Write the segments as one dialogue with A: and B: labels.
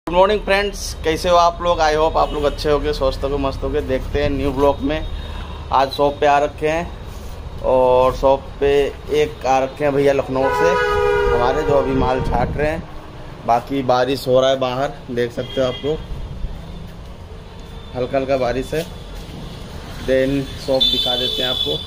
A: Good morning friends, कैसे हो आप लोग। आई होप आप लोग अच्छे होगे, स्वस्थ होगे, मस्त होगे। देखते हैं न्यू ब्लॉग में। आज शॉप पे आ रखे हैं और शॉप पे एक आ रखे हैं भैया लखनऊ से हमारे, जो अभी माल छाट रहे हैं। बाकी बारिश हो रहा है बाहर, देख सकते हो आप लोग, हल्का हल्का बारिश है। देन शॉप दिखा देते हैं आपको।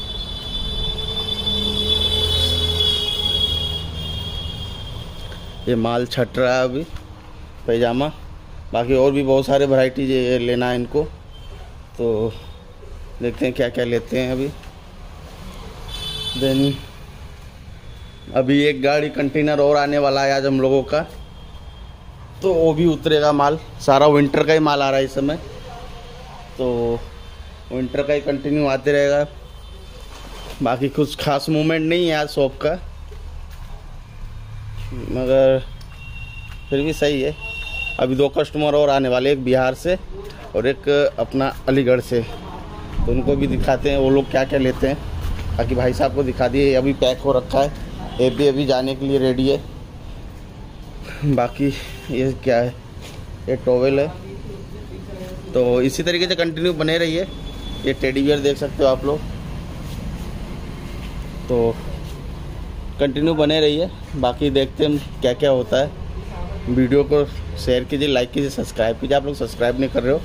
A: ये माल छट रहा है अभी, पैजामा। बाकी और भी बहुत सारे वैरायटी ये लेना है इनको, तो देखते हैं क्या क्या लेते हैं अभी। देन अभी एक गाड़ी कंटेनर और आने वाला है आज हम लोगों का, तो वो भी उतरेगा माल। सारा विंटर का ही माल आ रहा है इस समय, तो विंटर का ही कंटिन्यू आते रहेगा। बाकी कुछ खास मूवमेंट नहीं है आज शॉप का, मगर फिर भी सही है। अभी 2 कस्टमर और आने वाले, एक बिहार से और एक अपना अलीगढ़ से, तो उनको भी दिखाते हैं वो लोग क्या क्या लेते हैं। बाकी भाई साहब को दिखा दिए, अभी पैक हो रखा है, ये अभी जाने के लिए रेडी है। बाकी ये क्या है, ये टॉवेल है। तो इसी तरीके से कंटिन्यू बने रहिए। ये टेडी बियर देख सकते हो आप लोग, तो कंटिन्यू बने रहिए। बाकी देखते हैं क्या क्या होता है। वीडियो को शेयर कीजिए, लाइक कीजिए, सब्सक्राइब कीजिए। आप लोग सब्सक्राइब नहीं कर रहे हो।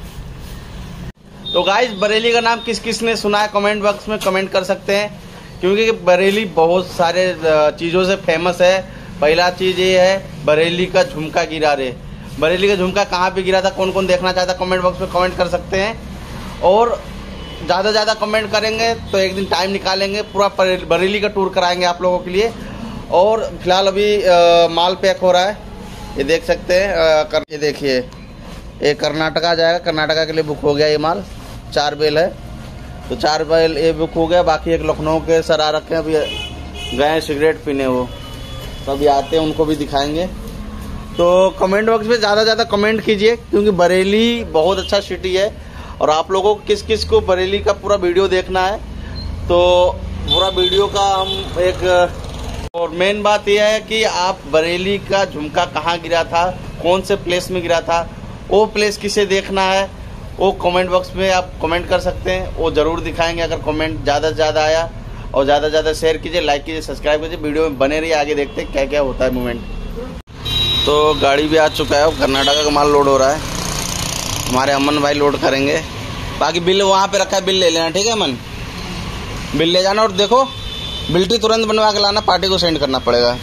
A: तो गाइस, बरेली का नाम किस किस ने सुना है कमेंट बॉक्स में कमेंट कर सकते हैं, क्योंकि बरेली बहुत सारे चीज़ों से फेमस है। पहला चीज़ ये है, बरेली का झुमका गिरा रे। बरेली का झुमका कहाँ पे गिरा था, कौन कौन देखना चाहता कमेंट बॉक्स में कमेंट कर सकते हैं। और ज़्यादा से ज़्यादा कमेंट करेंगे तो एक दिन टाइम निकालेंगे, पूरा बरेली का टूर कराएंगे आप लोगों के लिए। और फिलहाल अभी माल पैक हो रहा है, ये देख सकते हैं। ये देखिए, ये कर्नाटका जाएगा, कर्नाटका के लिए बुक हो गया ये माल। 4 बेल है, तो 4 बेल ये बुक हो गया। बाकी एक लखनऊ के सर आ रखे हैं, अभी गए सिगरेट पीने, वो तो अभी आते हैं, उनको भी दिखाएंगे। तो कमेंट बॉक्स में ज़्यादा से ज़्यादा कमेंट कीजिए, क्योंकि बरेली बहुत अच्छा सिटी है। और आप लोगों को किस किस को बरेली का पूरा वीडियो देखना है, तो पूरा वीडियो का हम एक, और मेन बात यह है कि आप बरेली का झुमका कहाँ गिरा था, कौन से प्लेस में गिरा था, वो प्लेस किसे देखना है, वो कमेंट बॉक्स में आप कमेंट कर सकते हैं। वो ज़रूर दिखाएंगे अगर कमेंट ज़्यादा से ज़्यादा आया। और ज़्यादा से ज़्यादा शेयर कीजिए, लाइक कीजिए, सब्सक्राइब कीजिए। वीडियो में बने रहिए, आगे देखते हैं क्या क्या होता है मूवमेंट। तो गाड़ी भी आ चुका है, कर्नाटका का माल लोड हो रहा है। हमारे अमन भाई लोड करेंगे। बाकी बिल वहाँ पे रखा है, बिल ले लेना, ठीक है अमन। बिल ले जाना, और देखो बिल्टी तुरंत बनवा के लाना, पार्टी को सेंड करना पड़ेगा।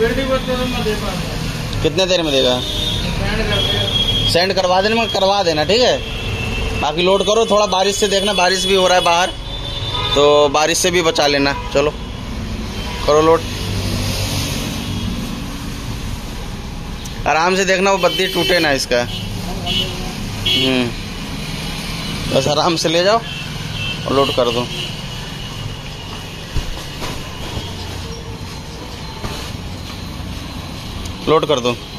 A: कितने देर में देगा? सेंड करवा देना, मगर करवा देना, ठीक है। बाकी लोड करो, थोड़ा बारिश से देखना, बारिश भी हो रहा है बाहर, तो बारिश से भी बचा लेना। चलो करो लोड, आराम से देखना, वो बत्ती टूटे ना इसका। बस आराम से ले जाओ और लोड कर दो। लोड कर दो।